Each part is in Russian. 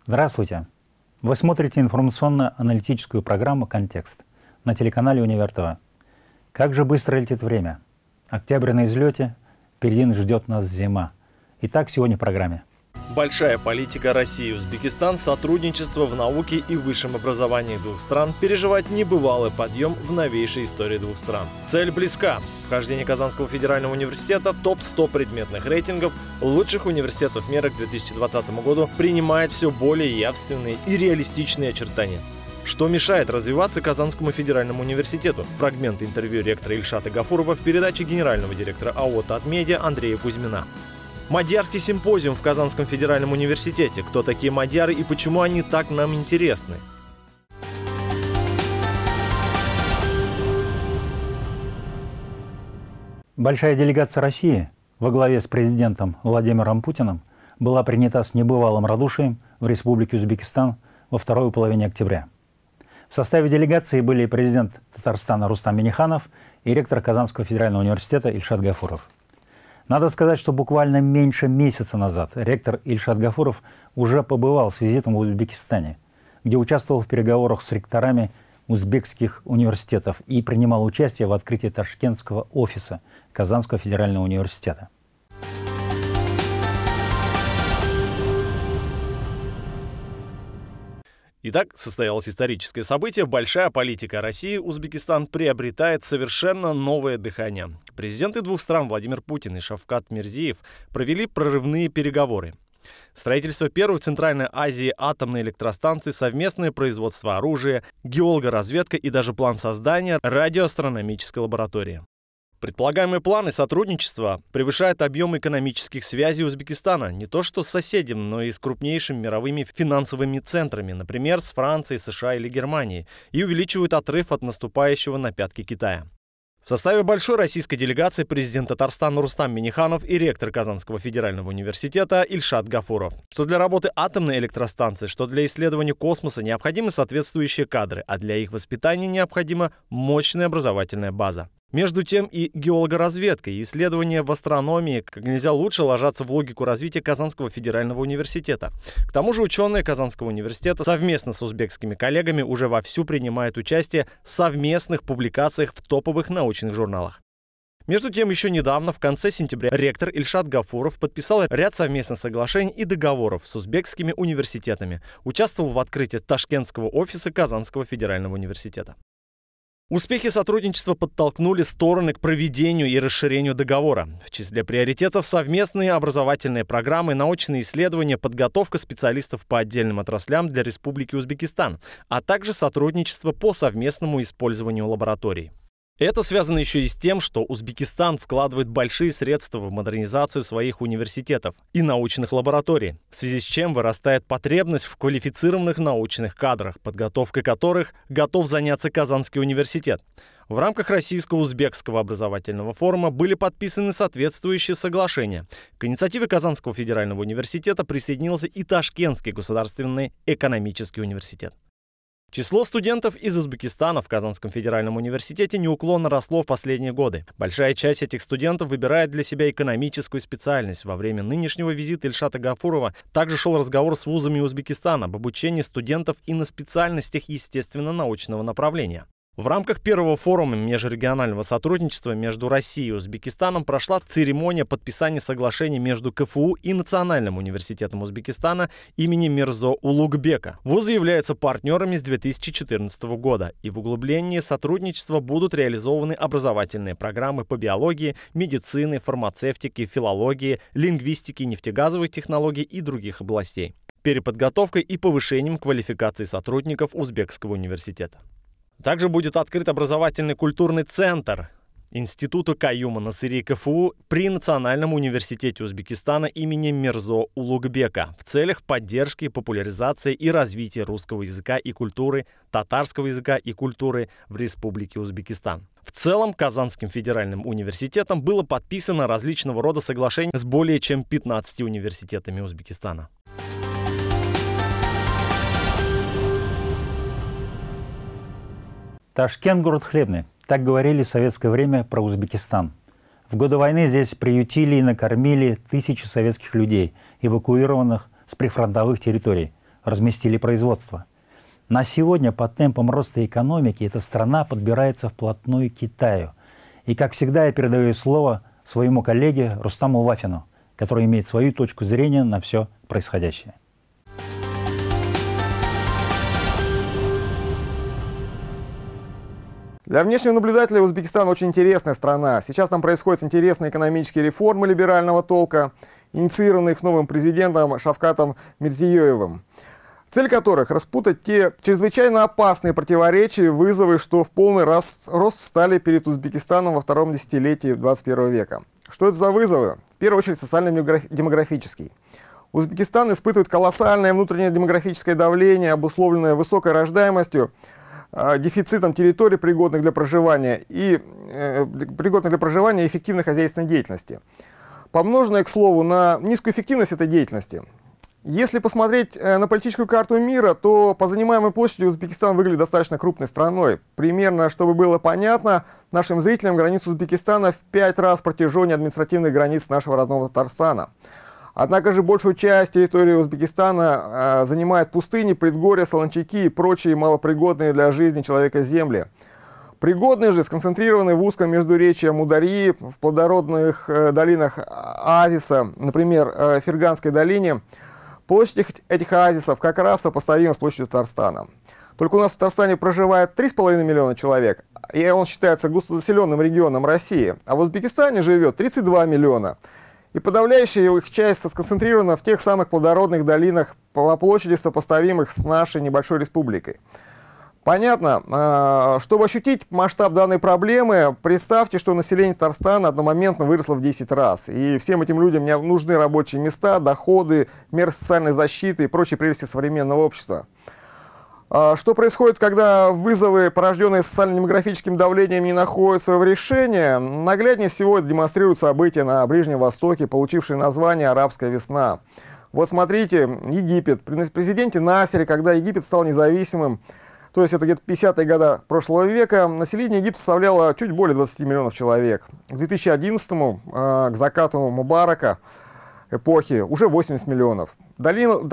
Здравствуйте! Вы смотрите информационно-аналитическую программу «Контекст» на телеканале Универ ТВ. Как же быстро летит время. Октябрь на излете, впереди ждет нас зима. Итак, сегодня в программе. Большая политика России и Узбекистан, сотрудничество в науке и высшем образовании двух стран переживает небывалый подъем в новейшей истории двух стран. Цель близка. Вхождение Казанского федерального университета в топ-100 предметных рейтингов лучших университетов мира к 2020 году принимает все более явственные и реалистичные очертания. Что мешает развиваться Казанскому федеральному университету? Фрагмент интервью ректора Ильшата Гафурова в передаче генерального директора АО «Татмедиа» Андрея Кузьмина. Мадьярский симпозиум в Казанском федеральном университете. Кто такие мадьяры и почему они так нам интересны? Большая делегация России во главе с президентом Владимиром Путиным была принята с небывалым радушием в Республике Узбекистан во второй половине октября. В составе делегации были президент Татарстана Рустам Минниханов и ректор Казанского федерального университета Ильшат Гафуров. Надо сказать, что буквально меньше месяца назад ректор Ильшат Гафуров уже побывал с визитом в Узбекистане, где участвовал в переговорах с ректорами узбекских университетов и принимал участие в открытии ташкентского офиса Казанского федерального университета. Итак, состоялось историческое событие. Большая политика России. Узбекистан приобретает совершенно новое дыхание. Президенты двух стран Владимир Путин и Шавкат Мирзиев провели прорывные переговоры. Строительство первой в Центральной Азии атомной электростанции, совместное производство оружия, геологоразведка и даже план создания радиоастрономической лаборатории. Предполагаемые планы сотрудничества превышают объем экономических связей Узбекистана не то что с соседям, но и с крупнейшими мировыми финансовыми центрами, например, с Францией, США или Германией, и увеличивают отрыв от наступающего на пятки Китая. В составе большой российской делегации президент Татарстана Рустам Минниханов и ректор Казанского федерального университета Ильшат Гафуров. Что для работы атомной электростанции, что для исследования космоса необходимы соответствующие кадры, а для их воспитания необходима мощная образовательная база. Между тем и геологоразведка, и исследования в астрономии как нельзя лучше ложатся в логику развития Казанского федерального университета. К тому же ученые Казанского университета совместно с узбекскими коллегами уже вовсю принимают участие в совместных публикациях в топовых научных журналах. Между тем, еще недавно, в конце сентября, ректор Ильшат Гафуров подписал ряд совместных соглашений и договоров с узбекскими университетами, участвовал в открытии ташкентского офиса Казанского федерального университета. Успехи сотрудничества подтолкнули стороны к проведению и расширению договора. В числе приоритетов совместные образовательные программы, научные исследования, подготовка специалистов по отдельным отраслям для Республики Узбекистан, а также сотрудничество по совместному использованию лабораторий. Это связано еще и с тем, что Узбекистан вкладывает большие средства в модернизацию своих университетов и научных лабораторий, в связи с чем вырастает потребность в квалифицированных научных кадрах, подготовкой которых готов заняться Казанский университет. В рамках Российско-узбекского образовательного форума были подписаны соответствующие соглашения. К инициативе Казанского федерального университета присоединился и Ташкентский государственный экономический университет. Число студентов из Узбекистана в Казанском федеральном университете неуклонно росло в последние годы. Большая часть этих студентов выбирает для себя экономическую специальность. Во время нынешнего визита Ильшата Гафурова также шел разговор с вузами Узбекистана об обучении студентов и на специальностях естественно-научного направления. В рамках первого форума межрегионального сотрудничества между Россией и Узбекистаном прошла церемония подписания соглашения между КФУ и Национальным университетом Узбекистана имени Мирзо Улугбека. Вузы являются партнерами с 2014 года, и в углублении сотрудничества будут реализованы образовательные программы по биологии, медицине, фармацевтике, филологии, лингвистике, нефтегазовых технологий и других областей, переподготовкой и повышением квалификации сотрудников Узбекского университета. Также будет открыт образовательный культурный центр Института Каюма Насыри КФУ при Национальном университете Узбекистана имени Мирзо Улугбека в целях поддержки, популяризации и развития русского языка и культуры, татарского языка и культуры в Республике Узбекистан. В целом, Казанским федеральным университетом было подписано различного рода соглашения с более чем 15 университетами Узбекистана. Ташкент – город хлебный. Так говорили в советское время про Узбекистан. В годы войны здесь приютили и накормили тысячи советских людей, эвакуированных с прифронтовых территорий разместили производство. На сегодня по темпам роста экономики эта страна подбирается вплотную к Китаю. И, как всегда, я передаю слово своему коллеге Рустаму Вафину, который имеет свою точку зрения на все происходящее. Для внешнего наблюдателя Узбекистан очень интересная страна. Сейчас там происходят интересные экономические реформы либерального толка, инициированные их новым президентом Шавкатом Мирзиёевым, цель которых – распутать те чрезвычайно опасные противоречия и вызовы, что в полный рост встали перед Узбекистаном во втором десятилетии 21 века. Что это за вызовы? В первую очередь социально-демографический. Узбекистан испытывает колоссальное внутреннее демографическое давление, обусловленное высокой рождаемостью, дефицитом территорий, пригодных для проживания и эффективной хозяйственной деятельности, помноженное, к слову, на низкую эффективность этой деятельности. Если посмотреть на политическую карту мира, то по занимаемой площади Узбекистан выглядит достаточно крупной страной. Примерно, чтобы было понятно нашим зрителям, граница Узбекистана в 5 раз протяженнее административных границ нашего родного Татарстана. Однако же большую часть территории Узбекистана занимают пустыни, предгорья, солончаки и прочие малопригодные для жизни человека земли. Пригодные же сконцентрированы в узком междуречии Амударьи, в плодородных долинах оазиса, например, в Ферганской долине. Площадь этих оазисов как раз сопоставима с площадью Татарстана. Только у нас в Татарстане проживает 3,5 миллиона человек, и он считается густозаселенным регионом России, а в Узбекистане живет 32 миллиона. И подавляющая их часть сконцентрирована в тех самых плодородных долинах по площади, сопоставимых с нашей небольшой республикой. Понятно, чтобы ощутить масштаб данной проблемы, представьте, что население Татарстана одномоментно выросло в 10 раз. И всем этим людям нужны рабочие места, доходы, меры социальной защиты и прочие прелести современного общества. Что происходит, когда вызовы, порожденные социально-демографическим давлением, не находят своего решения? Нагляднее всего это демонстрируют события на Ближнем Востоке, получившие название «Арабская весна». Вот смотрите, Египет. При президенте Насере, когда Египет стал независимым, то есть это где-то 50-е годы прошлого века, население Египта составляло чуть более 20 миллионов человек. К 2011-му, к закату Мубарака, эпохи, уже 80 миллионов. Долина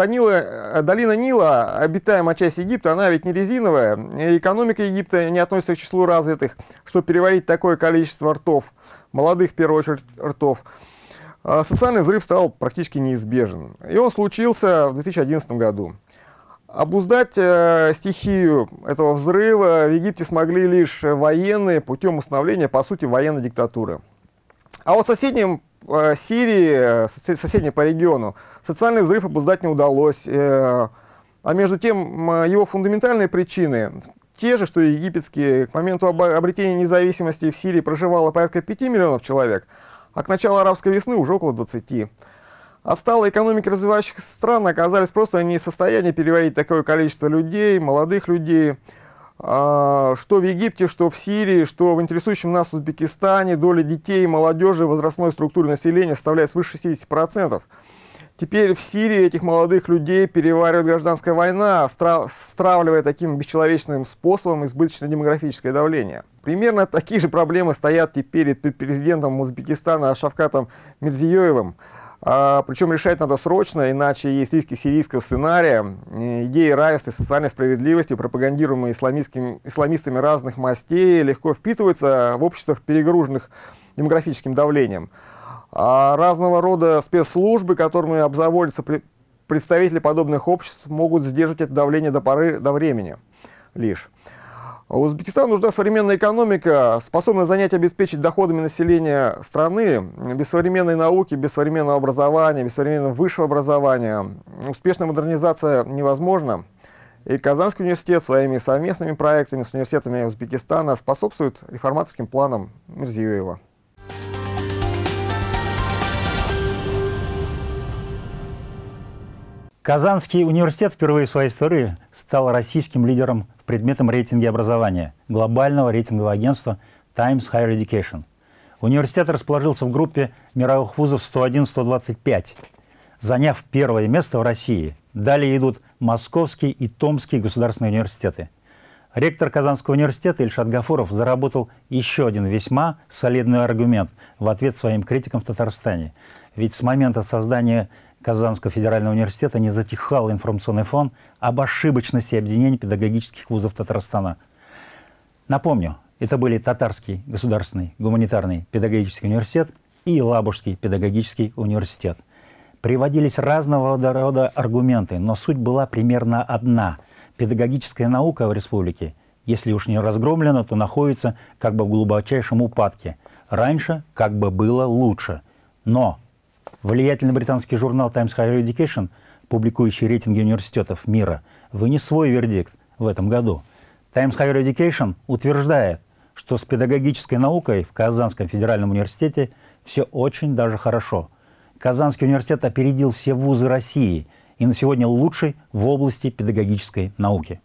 Нила, обитаемая часть Египта, она ведь не резиновая. И экономика Египта не относится к числу развитых, чтобы переварить такое количество ртов, молодых в первую очередь ртов. Социальный взрыв стал практически неизбежен. И он случился в 2011 году. Обуздать стихию этого взрыва в Египте смогли лишь военные путем установления, по сути, военной диктатуры. А вот в соседнем Сирии, соседней по региону, социальный взрыв обуздать не удалось. А между тем, его фундаментальные причины те же, что и египетские. К моменту обретения независимости в Сирии проживало порядка 5 миллионов человек, а к началу арабской весны уже около 20. Отсталые экономики развивающихся стран оказались просто не в состоянии переварить такое количество людей, молодых людей. Что в Египте, что в Сирии, что в интересующем нас Узбекистане доля детей и молодежи в возрастной структуре населения составляет свыше 60%. Теперь в Сирии этих молодых людей переваривает гражданская война, стравливая таким бесчеловечным способом избыточное демографическое давление. Примерно такие же проблемы стоят теперь перед президентом Узбекистана Шавкатом Мирзиёевым. Причем решать надо срочно, иначе есть риски сирийского сценария. Идеи равенства и социальной справедливости, пропагандируемые исламистами разных мастей, легко впитываются в обществах, перегруженных демографическим давлением. Разного рода спецслужбы, которыми обзаводятся представители подобных обществ, могут сдерживать это давление до поры до времени лишь. Узбекистану нужна современная экономика, способная занять и обеспечить доходами населения страны. Без современной науки, без современного образования, без современного высшего образования успешная модернизация невозможна. И Казанский университет своими совместными проектами с университетами Узбекистана способствует реформаторским планам Мирзиёева. Казанский университет впервые в своей истории стал российским лидером в предметном рейтинге образования глобального рейтингового агентства Times Higher Education. Университет расположился в группе мировых вузов 101-125, заняв первое место в России. Далее идут Московский и Томский государственные университеты. Ректор Казанского университета Ильшат Гафуров заработал еще один весьма солидный аргумент в ответ своим критикам в Татарстане. Ведь с момента создания Казанского федерального университета не затихал информационный фон об ошибочности объединения педагогических вузов Татарстана. Напомню, это были Татарский государственный гуманитарный педагогический университет и Елабужский педагогический университет. Приводились разного рода аргументы, но суть была примерно одна. Педагогическая наука в республике, если уж не разгромлена, то находится как бы в глубочайшем упадке. Раньше как бы было лучше. Но влиятельный британский журнал Times Higher Education, публикующий рейтинги университетов мира, вынес свой вердикт в этом году. Times Higher Education утверждает, что с педагогической наукой в Казанском федеральном университете все очень даже хорошо. Казанский университет опередил все вузы России и на сегодня лучший в области педагогической науки.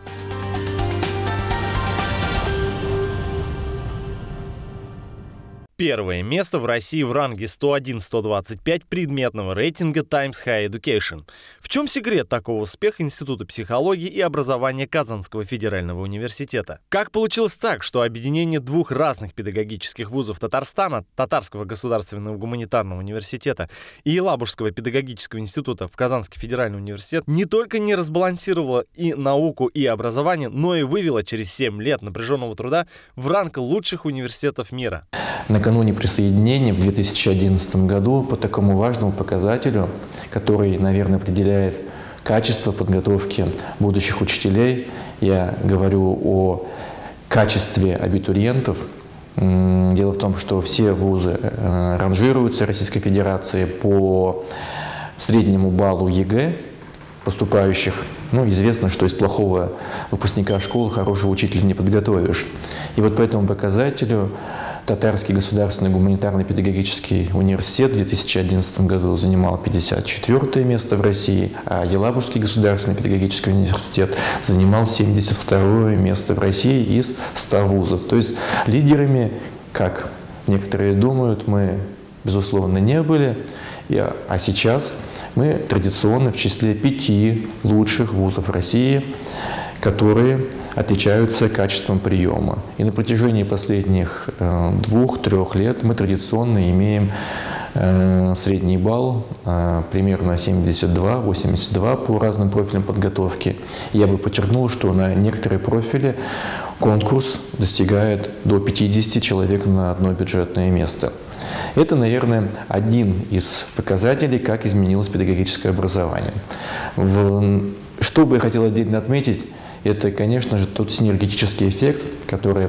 Первое место в России в ранге 101-125 предметного рейтинга Times Higher Education. В чем секрет такого успеха Института психологии и образования Казанского федерального университета? Как получилось так, что объединение двух разных педагогических вузов Татарстана, Татарского государственного гуманитарного университета и Елабужского педагогического института в Казанский федеральный университет не только не разбалансировало и науку, и образование, но и вывело через 7 лет напряженного труда в ранг лучших университетов мира? Накануне присоединения в 2011 году по такому важному показателю, который, наверное, определяет качество подготовки будущих учителей, я говорю о качестве абитуриентов. Дело в том, что все вузы ранжируются Российской Федерации по среднему баллу ЕГЭ поступающих. Известно, что из плохого выпускника школы хорошего учителя не подготовишь. И вот по этому показателю Татарский государственный гуманитарный педагогический университет в 2011 году занимал 54 место в России, а Елабужский государственный педагогический университет занимал 72 место в России из 100 вузов. То есть лидерами, как некоторые думают, мы, безусловно, не были, а сейчас мы традиционно в числе 5 лучших вузов России, которые отличаются качеством приема. И на протяжении последних 2-3 лет мы традиционно имеем средний балл примерно 72-82 по разным профилям подготовки. Я бы подчеркнул, что на некоторые профили конкурс достигает до 50 человек на одно бюджетное место. Это, наверное, один из показателей, как изменилось педагогическое образование. Что бы я хотел отдельно отметить, это, конечно же, тот синергетический эффект, который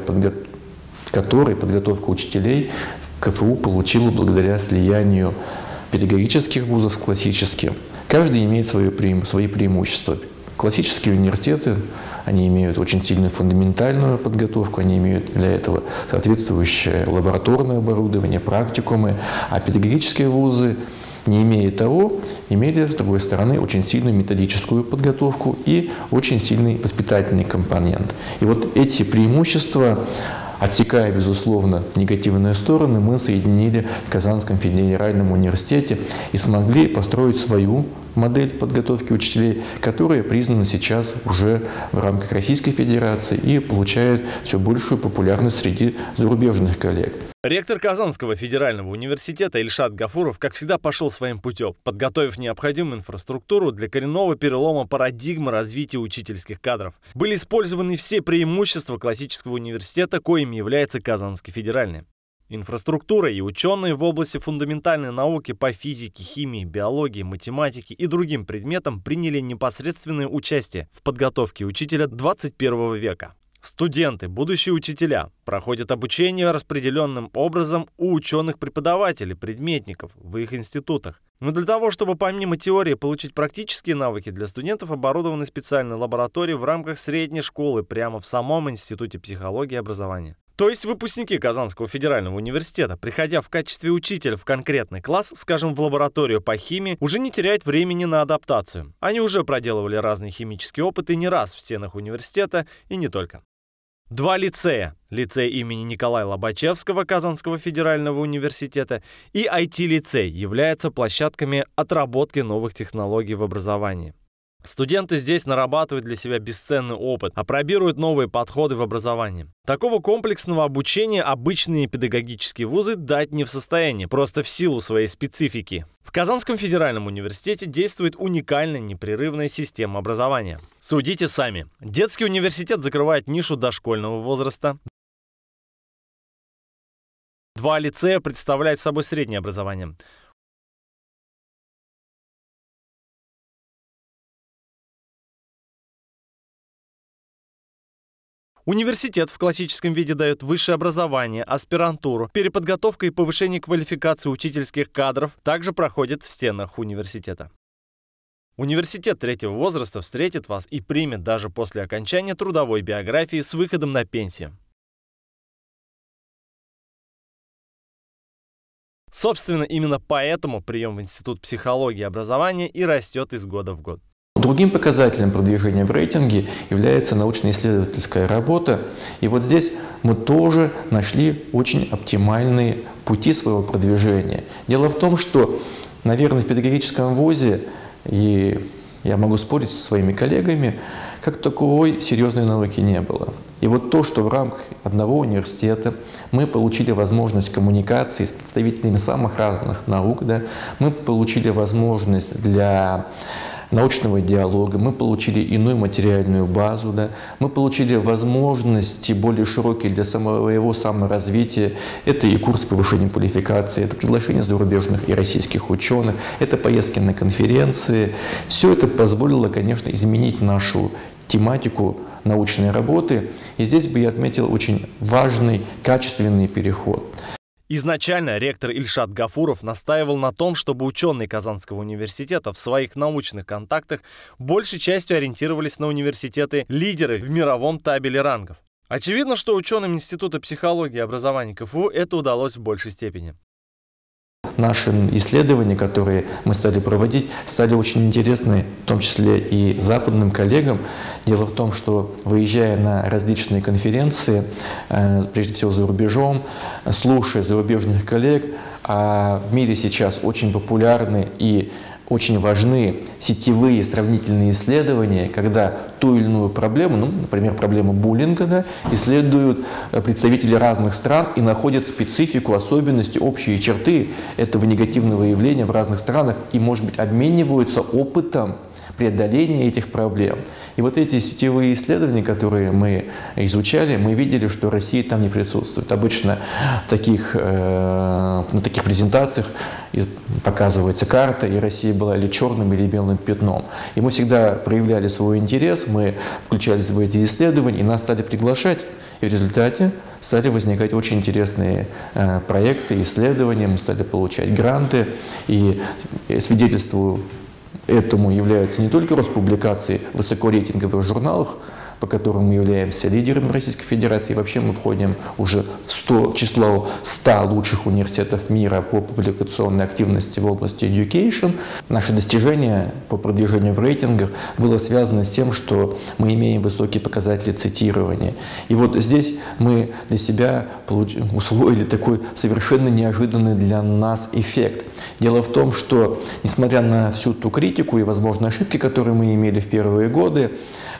подготовка учителей в КФУ получила благодаря слиянию педагогических вузов с классическим. Каждый имеет свои преимущества. Классические университеты, они имеют очень сильную фундаментальную подготовку, они имеют для этого соответствующее лабораторное оборудование, практикумы, а педагогические вузы, не имея того, имели, с другой стороны, очень сильную методическую подготовку и очень сильный воспитательный компонент. И вот эти преимущества, отсекая, безусловно, негативные стороны, мы соединили в Казанском федеральном университете и смогли построить свою модель подготовки учителей, которая признана сейчас уже в рамках Российской Федерации и получает все большую популярность среди зарубежных коллег. Ректор Казанского федерального университета Ильшат Гафуров, как всегда, пошел своим путем, подготовив необходимую инфраструктуру для коренного перелома парадигмы развития учительских кадров. Были использованы все преимущества классического университета, коими является Казанский федеральный. Инфраструктура и ученые в области фундаментальной науки по физике, химии, биологии, математике и другим предметам приняли непосредственное участие в подготовке учителя 21 века. Студенты, будущие учителя, проходят обучение распределенным образом у ученых-преподавателей, предметников в их институтах. Но для того, чтобы помимо теории получить практические навыки, для студентов оборудованы специальные лаборатории в рамках средней школы прямо в самом Институте психологии и образования. То есть выпускники Казанского федерального университета, приходя в качестве учителя в конкретный класс, скажем, в лабораторию по химии, уже не теряют времени на адаптацию. Они уже проделывали разные химические опыты не раз в стенах университета и не только. 2 лицея. Лицей имени Николая Лобачевского Казанского федерального университета и IT-лицей являются площадками отработки новых технологий в образовании. Студенты здесь нарабатывают для себя бесценный опыт, апробируют новые подходы в образовании. Такого комплексного обучения обычные педагогические вузы дать не в состоянии, просто в силу своей специфики. В Казанском федеральном университете действует уникальная непрерывная система образования. Судите сами. Детский университет закрывает нишу дошкольного возраста. 2 лицея представляют собой среднее образование. Университет в классическом виде дает высшее образование, аспирантуру. Переподготовка и повышение квалификации учительских кадров также проходит в стенах университета. Университет третьего возраста встретит вас и примет даже после окончания трудовой биографии с выходом на пенсию. Собственно, именно поэтому прием в Институт психологии и образования и растет из года в год. Другим показателем продвижения в рейтинге является научно-исследовательская работа. И вот здесь мы тоже нашли очень оптимальные пути своего продвижения. Дело в том, что, наверное, в педагогическом вузе, и я могу спорить со своими коллегами, как таковой серьезной науки не было. И вот то, что в рамках одного университета мы получили возможность коммуникации с представителями самых разных наук, да, мы получили возможность для научного диалога, мы получили иную материальную базу, да, мы получили возможности более широкие для своего саморазвития. Это и курс повышения квалификации, это приглашение зарубежных и российских ученых, это поездки на конференции. Все это позволило, конечно, изменить нашу тематику научной работы. И здесь бы я отметил очень важный, качественный переход. Изначально ректор Ильшат Гафуров настаивал на том, чтобы ученые Казанского университета в своих научных контактах большей частью ориентировались на университеты-лидеры в мировом табеле рангов. Очевидно, что ученым Института психологии и образования КФУ это удалось в большей степени. Наши исследования, которые мы стали проводить, стали очень интересны, в том числе и западным коллегам. Дело в том, что, выезжая на различные конференции, прежде всего за рубежом, слушая зарубежных коллег, в мире сейчас очень популярны и очень важны сетевые сравнительные исследования, когда ту или иную проблему, например, проблему буллинга, да, исследуют представители разных стран и находят специфику, особенности, общие черты этого негативного явления в разных странах и, может быть, обмениваются опытом преодоления этих проблем. И вот эти сетевые исследования, которые мы изучали, мы видели, что Россия там не присутствует. Обычно на таких презентациях показывается карта, и Россия была или черным, или белым пятном. И мы всегда проявляли свой интерес, мы включались в эти исследования, и нас стали приглашать. И в результате стали возникать очень интересные проекты, исследования, мы стали получать гранты, и свидетельству этому являются не только Роспубликации в высокорейтинговых журналах, по которым мы являемся лидерами Российской Федерации. Вообще мы входим уже в число 100 лучших университетов мира по публикационной активности в области education. Наше достижение по продвижению в рейтингах было связано с тем, что мы имеем высокие показатели цитирования. И вот здесь мы для себя усвоили такой совершенно неожиданный для нас эффект. Дело в том, что, несмотря на всю ту критику и, возможно, ошибки, которые мы имели в первые годы,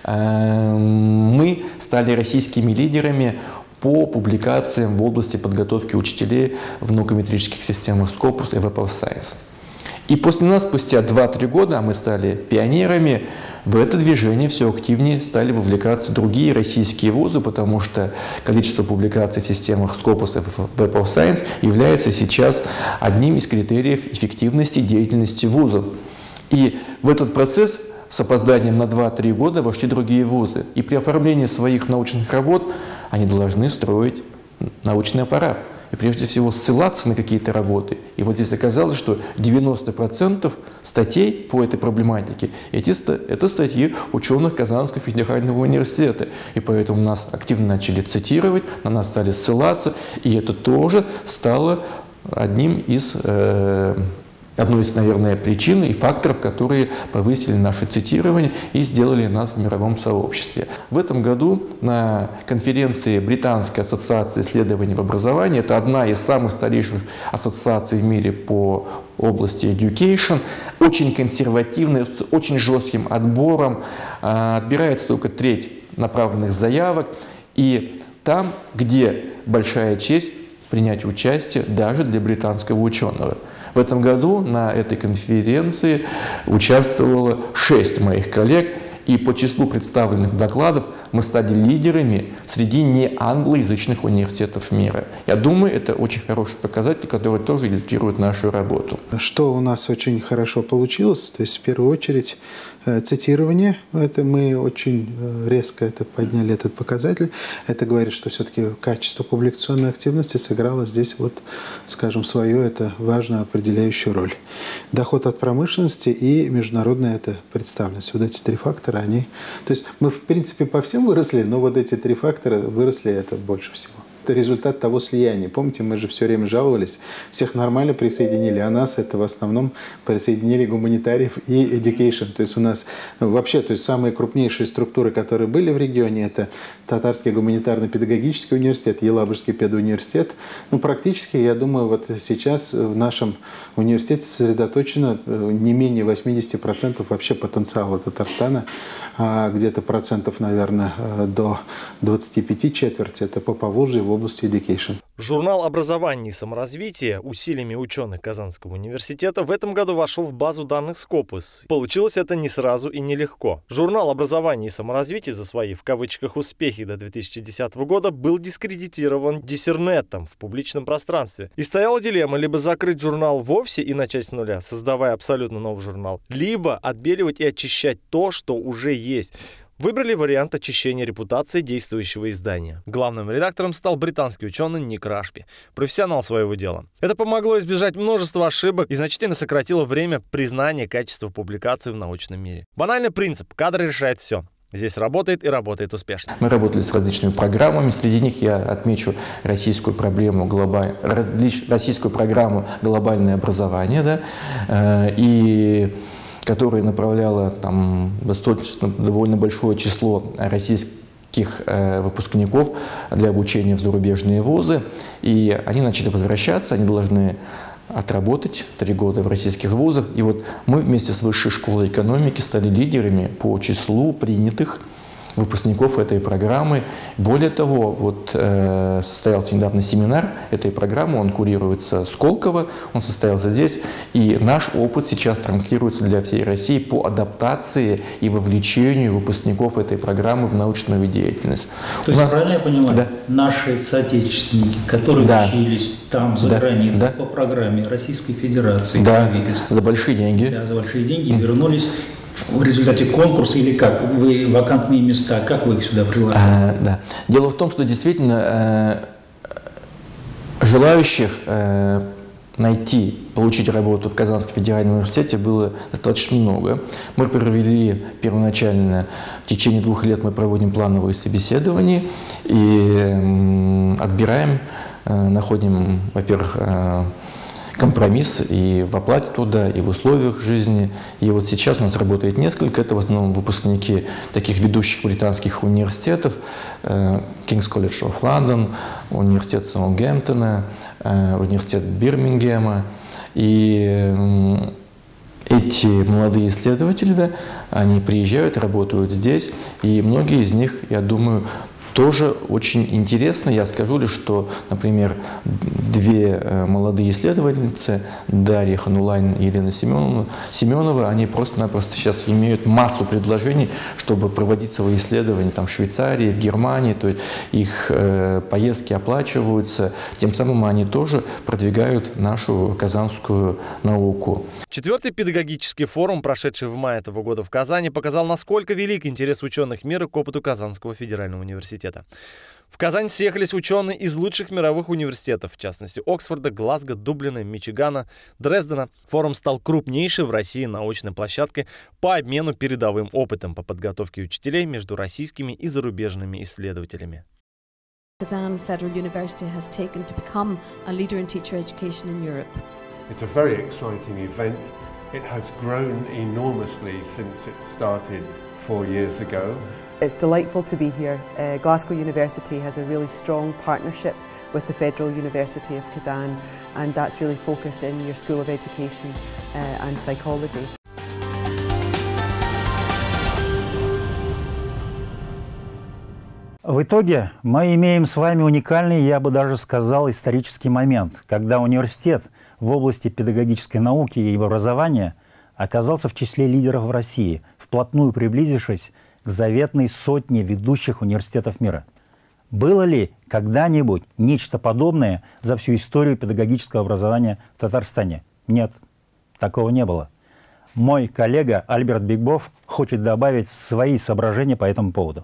мы стали российскими лидерами по публикациям в области подготовки учителей в наукометрических системах Scopus и Web of Science. И после нас, спустя 2-3 года, мы стали пионерами, в это движение все активнее стали вовлекаться другие российские вузы, потому что количество публикаций в системах Scopus и Web of Science является сейчас одним из критериев эффективности деятельности вузов. И в этот процесс с опозданием на 2-3 года вошли другие вузы. И при оформлении своих научных работ они должны строить научный аппарат. И прежде всего ссылаться на какие-то работы. И вот здесь оказалось, что 90% статей по этой проблематике – это статьи ученых Казанского федерального университета. И поэтому нас активно начали цитировать, на нас стали ссылаться. И это тоже стало одним из одной из, наверное, причин и факторов, которые повысили наше цитирование и сделали нас в мировом сообществе. В этом году на конференции Британской ассоциации исследований в образовании, это одна из самых старейших ассоциаций в мире по области education, очень консервативная, с очень жестким отбором, отбирается только треть направленных заявок, и там, где большая честь принять участие даже для британского ученого. В этом году на этой конференции участвовало 6 моих коллег, и по числу представленных докладов мы стали лидерами среди неанглоязычных университетов мира. Я думаю, это очень хороший показатель, который тоже иллюстрирует нашу работу. Что у нас очень хорошо получилось, то есть в первую очередь цитирование, это мы очень резко подняли этот показатель. Это говорит, что все-таки качество публикационной активности сыграло здесь, скажем, свою важную определяющую роль. Доход от промышленности и международная представленность. Вот эти 3 фактора, то есть мы в принципе по всем выросли, но вот эти 3 фактора выросли больше всего. Это результат того слияния. Помните, мы же все время жаловались, всех нормально присоединили, а нас в основном присоединили гуманитариев и education. То есть у нас вообще, самые крупнейшие структуры, которые были в регионе, это Татарский гуманитарно-педагогический университет, Елабужский педуниверситет. Практически, я думаю, сейчас в нашем университете сосредоточено не менее 80% вообще потенциала Татарстана, а где-то процентов, наверное, до 25 четверти, это по Поволжью в области education. Журнал «Образование и саморазвитие» усилиями ученых Казанского университета в этом году вошел в базу данных Scopus. Получилось это не сразу и нелегко. Журнал «Образование и саморазвитие» за свои, в кавычках, успехи до 2010 года был дискредитирован диссернетом в публичном пространстве. И стояла дилемма: либо закрыть журнал вовсе и начать с нуля, создавая абсолютно новый журнал, либо отбеливать и очищать то, что уже есть. Выбрали вариант очищения репутации действующего издания. Главным редактором стал британский ученый Ник Рашби, профессионал своего дела. Это помогло избежать множества ошибок и значительно сократило время признания качества публикаций в научном мире. Банальный принцип: кадр решает все. Здесь работает и работает успешно. Мы работали с различными программами. Среди них я отмечу российскую программу «Глобальное образование», которая направляла достаточно довольно большое число российских выпускников для обучения в зарубежные вузы. И они начали возвращаться, они должны отработать 3 года в российских вузах. И вот мы вместе с Высшей школой экономики стали лидерами по числу принятых выпускников этой программы. Более того, состоялся недавно семинар этой программы, он курируется Сколково, он состоялся здесь, и наш опыт сейчас транслируется для всей России по адаптации и вовлечению выпускников этой программы в научную деятельность. То есть, правильно я понимаю, да, наши соотечественники, которые учились там, за границей, по программе Российской Федерации, правительства, за большие деньги, за большие деньги вернулись в результате конкурса, или как? Вы вакантные места, как вы их сюда приложили? Дело в том, что действительно желающих получить работу в Казанском федеральном университете было достаточно много. Мы провели первоначально, в течение 2 лет мы проводим плановые собеседования и отбираем, находим, во-первых, компромисс и в оплате труда, и в условиях жизни. И вот сейчас у нас работает несколько. Это в основном выпускники таких ведущих британских университетов: King's College of London, университет Саутгемптона, университет Бирмингема. И эти молодые исследователи, они приезжают, работают здесь, и многие из них, я думаю, тоже очень интересно. Я скажу лишь, что, например, 2 молодые исследовательницы, Дарья Ханулайн и Елена Семенова, они просто-напросто сейчас имеют массу предложений, чтобы проводить свои исследования в Швейцарии, в Германии. То есть их поездки оплачиваются. Тем самым они тоже продвигают нашу казанскую науку. 4-й педагогический форум, прошедший в мае этого года в Казани, показал, насколько велик интерес ученых мира к опыту Казанского федерального университета. В Казань съехались ученые из лучших мировых университетов, в частности Оксфорда, Глазго, Дублина, Мичигана, Дрездена. Форум стал крупнейшей в России научной площадкой по обмену передовым опытом по подготовке учителей между российскими и зарубежными исследователями. Kazan Federal University has taken to become a leader in teacher education in Europe. It's a very exciting event. It has grown enormously since it started 4 years ago. It's delightful to be here. Glasgow University has a really strong partnership with the Federal University of Kazan, and that's really focused in your School of Education and Psychology. В итоге мы имеем с вами уникальный, я бы даже сказал, исторический момент, когда университет в области педагогической науки и образования оказался в числе лидеров в России, вплотную приблизившись к заветной сотне ведущих университетов мира. Было ли когда-нибудь нечто подобное за всю историю педагогического образования в Татарстане? Нет, такого не было. Мой коллега Альберт Бигбов хочет добавить свои соображения по этому поводу.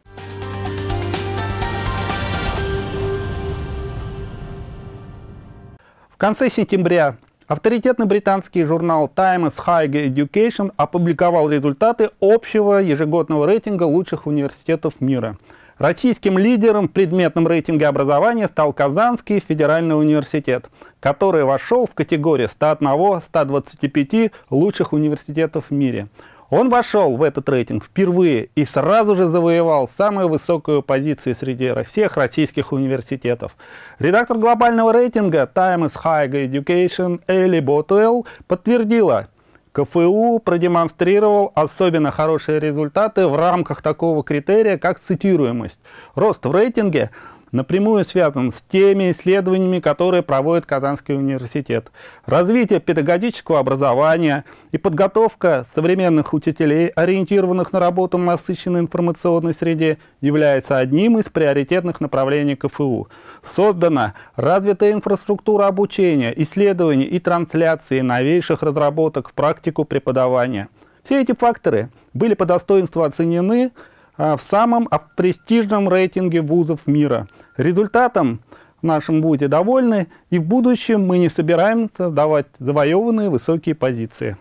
В конце сентября авторитетный британский журнал Times Higher Education опубликовал результаты общего ежегодного рейтинга лучших университетов мира. Российским лидером в предметном рейтинге образования стал Казанский федеральный университет, который вошел в категорию 101-125 лучших университетов в мире. Он вошел в этот рейтинг впервые и сразу же завоевал самую высокую позицию среди всех российских университетов. Редактор глобального рейтинга Times Higher Education Элли Ботуэлл подтвердила: КФУ продемонстрировал особенно хорошие результаты в рамках такого критерия, как цитируемость. Рост в рейтинге напрямую связан с теми исследованиями, которые проводит Казанский университет. Развитие педагогического образования и подготовка современных учителей, ориентированных на работу в насыщенной информационной среде, является одним из приоритетных направлений КФУ. Создана развитая инфраструктура обучения, исследований и трансляции новейших разработок в практику преподавания. Все эти факторы были по достоинству оценены в самом престижном рейтинге вузов мира. Результатом в нашем вузе довольны, и в будущем мы не собираемся сдавать завоеванные высокие позиции.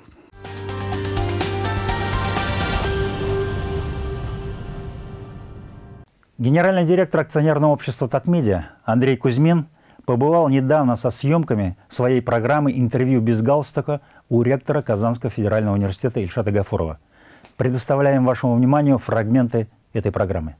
Генеральный директор акционерного общества «Татмедиа» Андрей Кузьмин побывал недавно со съемками своей программы «Интервью без галстука» у ректора Казанского федерального университета Ильшата Гафурова. Предоставляем вашему вниманию фрагменты этой программы.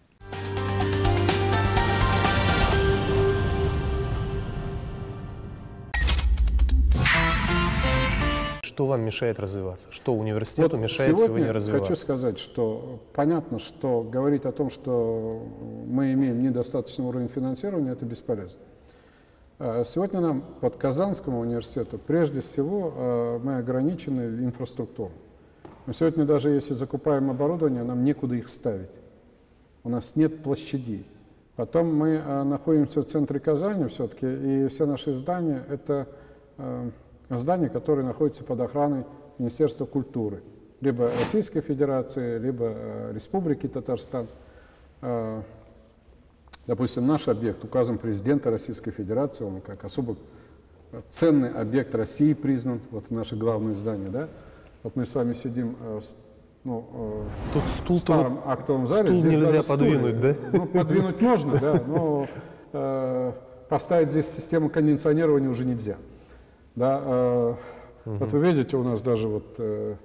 Что вам мешает развиваться? Что университету мешает сегодня развиваться? Хочу сказать, что понятно, что говорить о том, что мы имеем недостаточный уровень финансирования, это бесполезно. Сегодня нам под Казанскому университету, прежде всего, мы ограничены инфраструктурой. Мы сегодня даже если закупаем оборудование, нам некуда их ставить. У нас нет площадей. Потом мы находимся в центре Казани все-таки, и все наши здания – это здания, которые находятся под охраной Министерства культуры. Либо Российской Федерации, либо Республики Татарстан. Допустим, наш объект указом президента Российской Федерации, он как особо ценный объект России признан, вот наше главное здание, да? Вот мы с вами сидим тут стул в старом актовом зале. Стул здесь нельзя подвинуть, да? Ну, подвинуть можно, да, но поставить здесь систему кондиционирования уже нельзя. Да, вот вы видите, у нас даже вот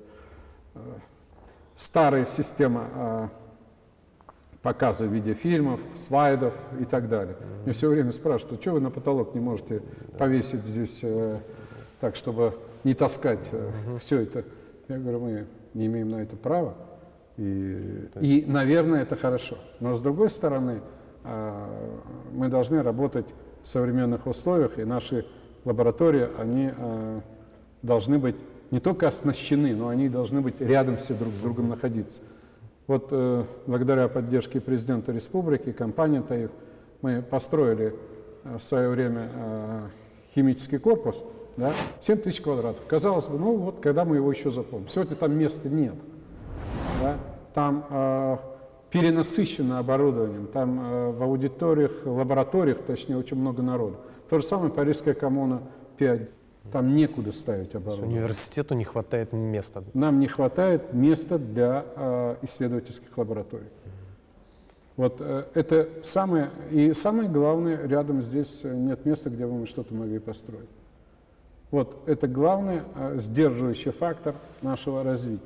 старая система показа видеофильмов, слайдов и так далее. Мне все время спрашивают, что вы на потолок не можете повесить здесь так, чтобы не таскать все это. Я говорю, мы не имеем на это права, и, наверное, это хорошо. Но, с другой стороны, мы должны работать в современных условиях, и наши лаборатории, они должны быть не только оснащены, но они должны быть рядом все друг с другом находиться. Вот благодаря поддержке президента республики, компании ТАИФ, мы построили в свое время химический корпус, да, 7 тысяч квадратов. Казалось бы, ну вот, когда мы его еще заполним. Сегодня там места нет. Да? Там перенасыщено оборудованием, там в аудиториях, лабораториях, точнее, очень много народу. То же самое Парижская коммуна 5. Там некуда ставить оборудование. Университету не хватает места. Нам не хватает места для исследовательских лабораторий. Вот это самое, и самое главное, рядом здесь нет места, где бы мы что-то могли построить. Вот это главный сдерживающий фактор нашего развития.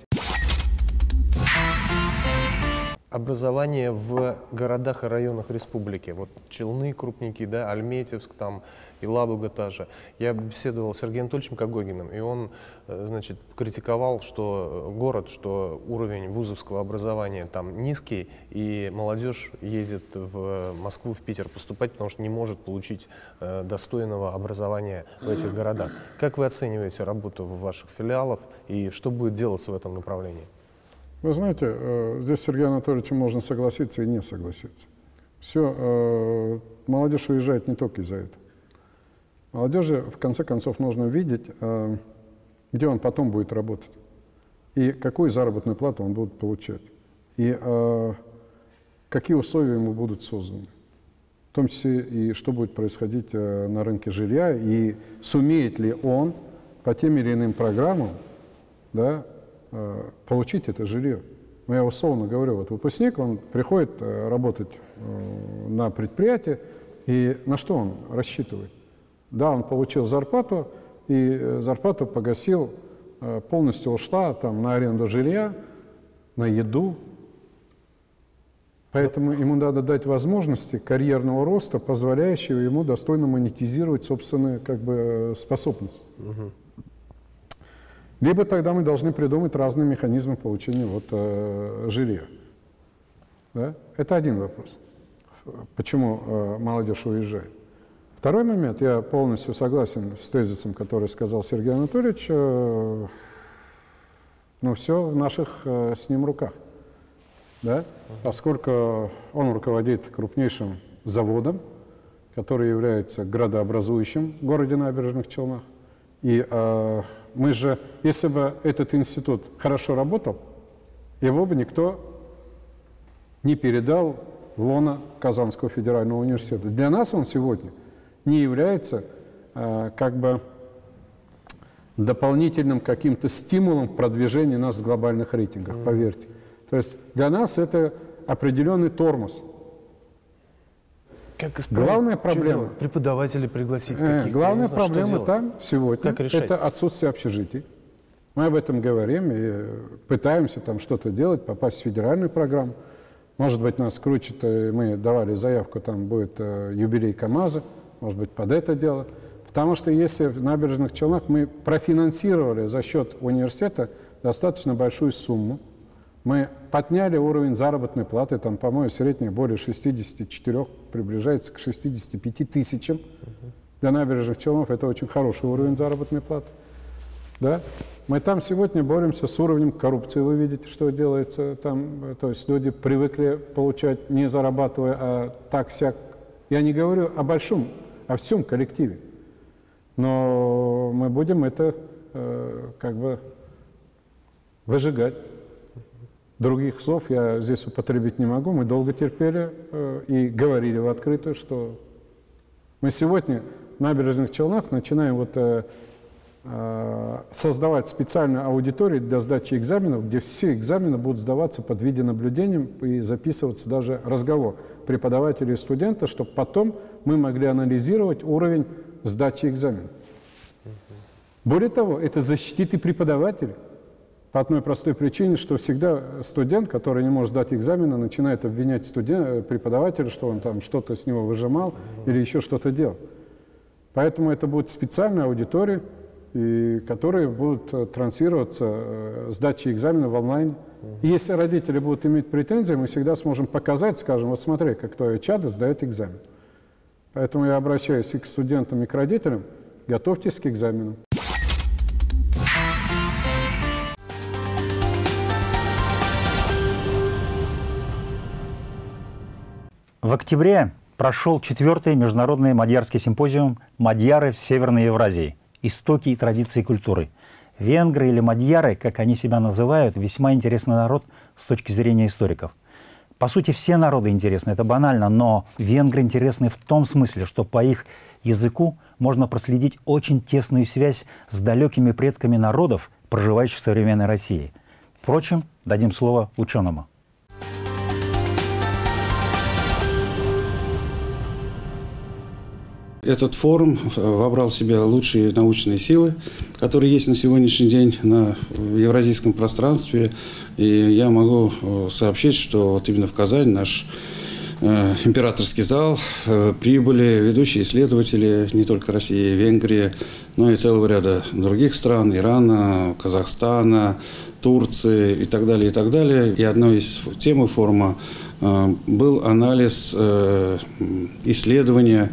Образование в городах и районах республики, вот Челны, Крупники, да, Альметьевск, там, Елабуга та же. Я беседовал с Сергеем Анатольевичем Когогиным, и он, значит, критиковал, что город, что уровень вузовского образования там низкий, и молодежь ездит в Москву, в Питер поступать, потому что не может получить достойного образования в этих городах. Как вы оцениваете работу ваших филиалов, и что будет делаться в этом направлении? Вы знаете, здесь с Сергеем Анатольевичем можно согласиться и не согласиться. Все, молодежь уезжает не только из-за этого. Молодежи, в конце концов, нужно видеть, где он потом будет работать, и какую заработную плату он будет получать, и какие условия ему будут созданы, в том числе и что будет происходить на рынке жилья, и сумеет ли он по тем или иным программам, да, получить это жилье. Но я условно говорю, вот выпускник, он приходит работать на предприятие, и на что он рассчитывает? Да, он получил зарплату, и зарплату погасил, полностью ушла там, на аренду жилья, на еду. Поэтому ему надо дать возможности карьерного роста, позволяющего ему достойно монетизировать собственные как бы, способности. Либо тогда мы должны придумать разные механизмы получения вот, жилья. Да? Это один вопрос. Почему молодежь уезжает? Второй момент, я полностью согласен с тезисом, который сказал Сергей Анатольевич, но все в наших с ним руках. Да? Поскольку он руководит крупнейшим заводом, который является градообразующим в городе Набережных Челнах. И мы же, если бы этот институт хорошо работал, его бы никто не передал в лоно Казанского федерального университета. Для нас он сегодня не является как бы дополнительным каким-то стимулом к продвижению нас в глобальных рейтингах, поверьте. То есть для нас это определенный тормоз. Как исправить? Главная проблема. Преподавателей пригласить каких-то. Главная проблема там сегодня как решать? Это отсутствие общежитий. Мы об этом говорим и пытаемся там что-то делать, попасть в федеральную программу. Может быть, нас крутит, мы давали заявку, там будет юбилей КамАЗа, может быть, под это дело. Потому что если в Набережных Челнах мы профинансировали за счет университета достаточно большую сумму, мы подняли уровень заработной платы, там, по-моему, средняя более 64, приближается к 65 тысячам. Для Набережных Челнов это очень хороший уровень заработной платы. Да? Мы там сегодня боремся с уровнем коррупции, вы видите, что делается там. То есть люди привыкли получать, не зарабатывая, а так-сяк. Я не говорю о большом, о всем коллективе. Но мы будем это как бы выжигать. Других слов я здесь употребить не могу. Мы долго терпели и говорили в открытую, что мы сегодня в Набережных Челнах начинаем вот, создавать специальную аудиторию для сдачи экзаменов, где все экзамены будут сдаваться под видеонаблюдением и записываться даже разговор преподавателя и студента, чтобы потом мы могли анализировать уровень сдачи экзаменов. Более того, это защитит и преподавателей. По одной простой причине, что всегда студент, который не может сдать экзамены, начинает обвинять преподавателя, что он там что-то с него выжимал или еще что-то делал. Поэтому это будет специальная аудитория, и которые будут транслироваться сдачи экзаменов в онлайн. И если родители будут иметь претензии, мы всегда сможем показать, скажем, вот смотри, как твое чадо сдает экзамен. Поэтому я обращаюсь и к студентам, и к родителям, готовьтесь к экзаменам. В октябре прошел 4-й международный мадьярский симпозиум «Мадьяры в Северной Евразии. Истоки и традиции культуры». Венгры или мадьяры, как они себя называют, весьма интересный народ с точки зрения историков. По сути, все народы интересны, это банально, но венгры интересны в том смысле, что по их языку можно проследить очень тесную связь с далекими предками народов, проживающих в современной России. Впрочем, дадим слово ученому. Этот форум вобрал в себя лучшие научные силы, которые есть на сегодняшний день на евразийском пространстве. И я могу сообщить, что вот именно в Казань наш императорский зал прибыли ведущие исследователи не только России и Венгрии, но и целого ряда других стран, Ирана, Казахстана, Турции и так далее, и так далее. И одной из тем форума был анализ исследования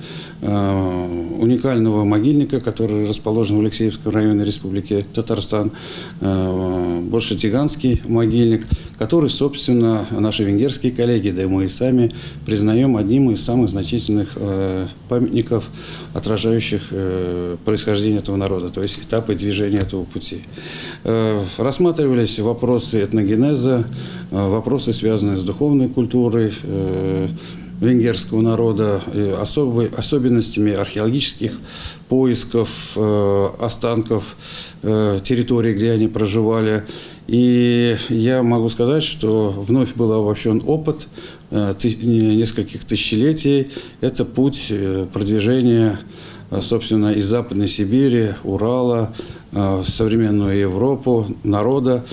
уникального могильника, который расположен в Алексеевском районе Республики Татарстан, Большетиганский могильник, который, собственно, наши венгерские коллеги, да и мы и сами признаем одним из самых значительных памятников, отражающих происхождение этого народа, то есть этапы движения этого пути. Рассматривались вопросы этногенеза, вопросы, связанные с духовной культурой венгерского народа, особенностями археологических поисков останков территорий, где они проживали. И я могу сказать, что вновь был обобщен опыт нескольких тысячелетий. Это путь продвижения, собственно, из Западной Сибири, Урала, в современную Европу, народа,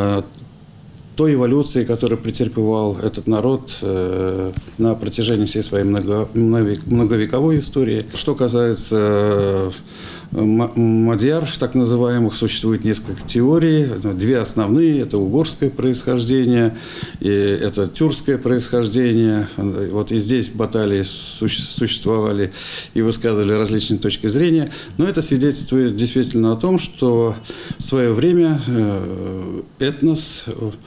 той эволюции, которую претерпевал этот народ на протяжении всей своей многовековой истории. Что касается мадьяр, так называемых, существует несколько теорий. Две основные – это угорское происхождение и это тюркское происхождение. Вот и здесь баталии существовали и высказывали различные точки зрения. Но это свидетельствует действительно о том, что в свое время этнос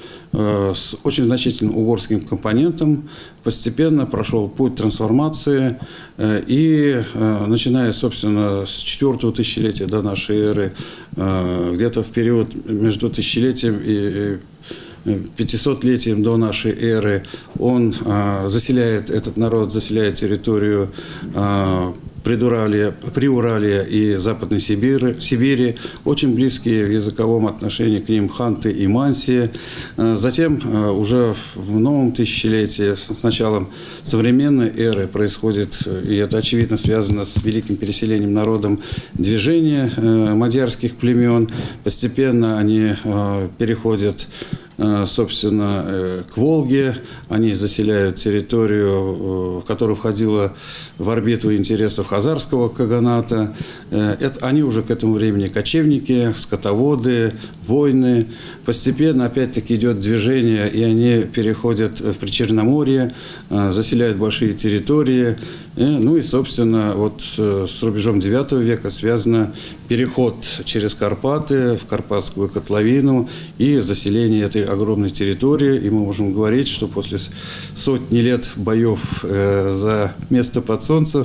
с очень значительным угорским компонентом постепенно прошел путь трансформации и, начиная, собственно, с 4-го тысячелетия до нашей эры, где-то в период между тысячелетием и 500-летием до нашей эры, он этот народ заселяет территорию Приуралья и Западной Сибири, очень близкие в языковом отношении к ним ханты и манси. Затем уже в новом тысячелетии, с началом современной эры, происходит, и это очевидно связано с великим переселением народом, движение мадьярских племен. Постепенно они переходят, собственно, к Волге, они заселяют территорию, которая входила в орбиту интересов хазарского каганата. Они уже к этому времени кочевники, скотоводы, воины. Постепенно, опять-таки, идет движение, и они переходят в Причерноморье, заселяют большие территории. Ну и, собственно, вот с рубежом IX века связан переход через Карпаты в Карпатскую котловину и заселение этой огромной территории. И мы можем говорить, что после сотни лет боев за место под солнцем,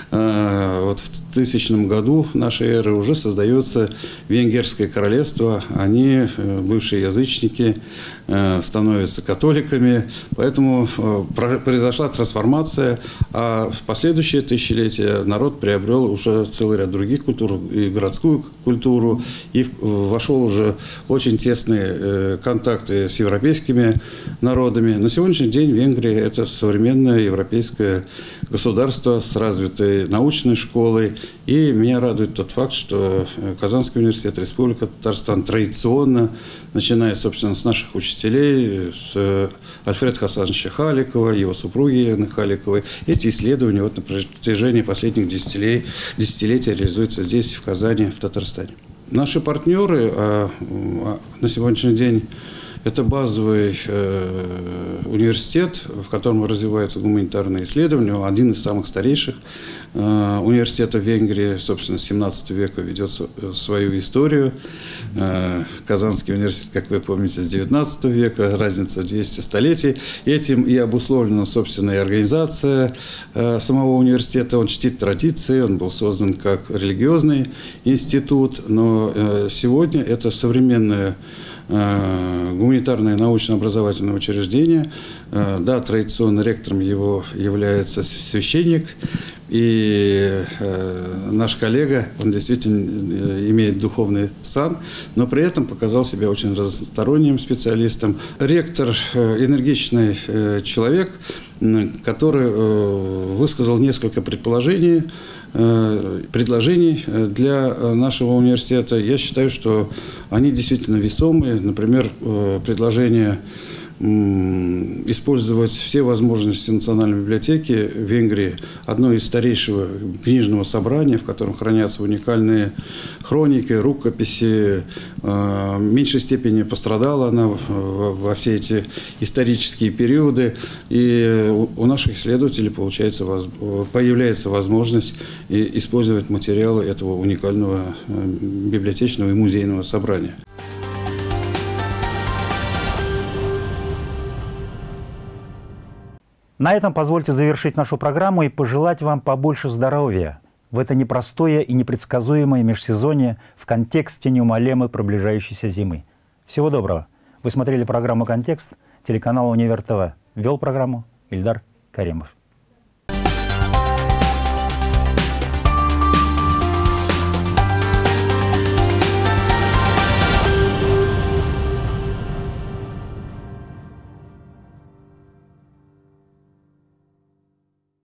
вот в 1000 году нашей эры уже создается Венгерское королевство. Они, бывшие язычники, становятся католиками. Поэтому произошла трансформация, а в последующие тысячелетия народ приобрел уже целый ряд других культур, и городскую культуру, и вошел уже в очень тесные контакты с европейскими народами. На сегодняшний день Венгрия – это современное европейское государство с развитой научной школой. И меня радует тот факт, что Казанский университет, Республика Татарстан традиционно, начиная, собственно, с наших учителей, с Альфреда Хасановича Халикова, его супруги Елены Халиковой, эти исследования вот на протяжении последних десятилетий реализуются здесь, в Казани, в Татарстане. Наши партнеры на сегодняшний день это базовый университет, в котором развиваются гуманитарные исследования, один из самых старейших университетов Венгрии, собственно, с 17 века ведет свою историю. Казанский университет, как вы помните, с 19 века, разница 200 столетий. Этим и обусловлена, собственно, и организация самого университета. Он чтит традиции, он был создан как религиозный институт, но сегодня это современное гуманитарное научно-образовательное учреждение. Да, традиционно ректором его является священник. И наш коллега, он действительно имеет духовный сан, но при этом показал себя очень разносторонним специалистом. Ректор – энергичный человек, который высказал несколько предположений предложений для нашего университета. Я считаю, что они действительно весомые. Например, предложение использовать все возможности Национальной библиотеки в Венгрии, одно из старейшего книжного собрания, в котором хранятся уникальные хроники, рукописи. В меньшей степени пострадала она во все эти исторические периоды. И у наших исследователей появляется возможность использовать материалы этого уникального библиотечного и музейного собрания. На этом позвольте завершить нашу программу и пожелать вам побольше здоровья в это непростое и непредсказуемое межсезонье в контексте неумолимой приближающейся зимы. Всего доброго. Вы смотрели программу «Контекст», телеканала «Универ ТВ». Вел программу Ильдар Каримов.